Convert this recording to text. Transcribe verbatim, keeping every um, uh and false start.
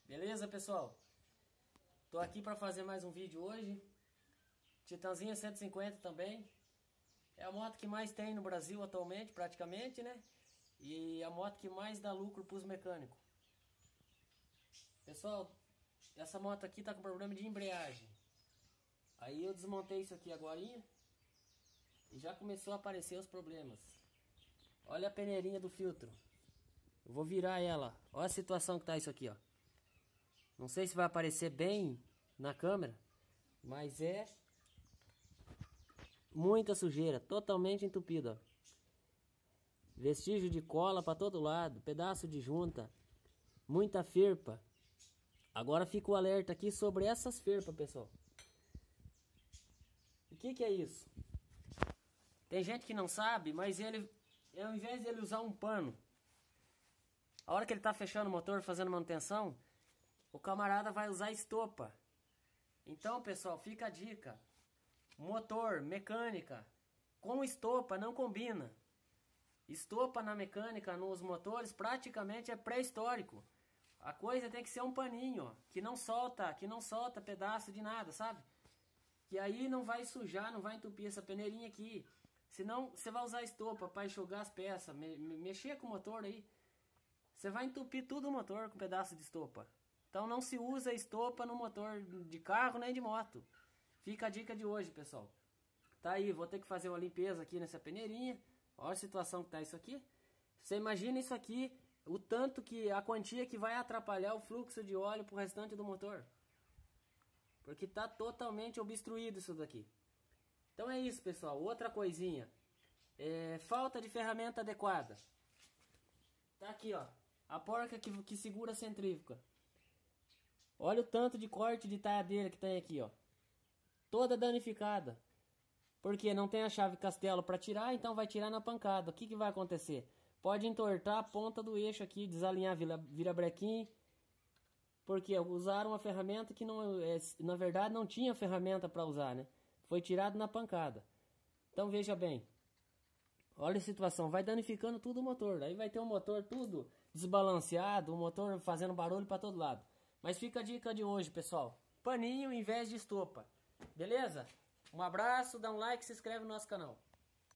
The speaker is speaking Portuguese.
Beleza, pessoal? Tô aqui para fazer mais um vídeo hoje. Titanzinha cento e cinquenta também. É a moto que mais tem no Brasil atualmente, praticamente, né? E a moto que mais dá lucro para os mecânicos. Pessoal, essa moto aqui tá com problema de embreagem. Aí eu desmontei isso aqui agorinha e já começou a aparecer os problemas. Olha a peneirinha do filtro. Eu vou virar ela. Olha a situação que tá isso aqui, ó. Não sei se vai aparecer bem na câmera, mas é muita sujeira, totalmente entupida. Vestígio de cola para todo lado, pedaço de junta, muita ferpa. Agora fica o alerta aqui sobre essas ferpas, pessoal. O que que é isso? Tem gente que não sabe, mas ele, ao invés de ele usar um pano, a hora que ele está fechando o motor, fazendo manutenção, o camarada vai usar estopa. Então, pessoal, fica a dica. Motor, mecânica, com estopa não combina. Estopa na mecânica, nos motores, praticamente é pré-histórico. A coisa tem que ser um paninho, ó, que não solta, que não solta pedaço de nada, sabe? Que aí não vai sujar, não vai entupir essa peneirinha aqui. Senão, você vai usar estopa para enxugar as peças, me, me, mexer com o motor aí. Você vai entupir tudo o motor com pedaço de estopa. Então não se usa estopa no motor de carro nem de moto. Fica a dica de hoje, pessoal. Tá aí, vou ter que fazer uma limpeza aqui nessa peneirinha. Olha a situação que tá isso aqui. Você imagina isso aqui, o tanto que, a quantia que vai atrapalhar o fluxo de óleo pro restante do motor. Porque tá totalmente obstruído isso daqui. Então é isso, pessoal. Outra coisinha. É, falta de ferramenta adequada. Tá aqui, ó. A porca que, que segura a centrífuga. Olha o tanto de corte de taiadeira que tem aqui, ó. Toda danificada. Porque não tem a chave castelo para tirar, então vai tirar na pancada. O que, que vai acontecer? Pode entortar a ponta do eixo aqui, desalinhar virabrequim. Porque usaram uma ferramenta que não, é, na verdade não tinha ferramenta para usar, né? Foi tirado na pancada. Então veja bem. Olha a situação, vai danificando tudo o motor. Aí vai ter um motor tudo desbalanceado, o motor fazendo barulho para todo lado. Mas fica a dica de hoje, pessoal. Paninho em vez de estopa. Beleza? Um abraço, dá um like e se inscreve no nosso canal.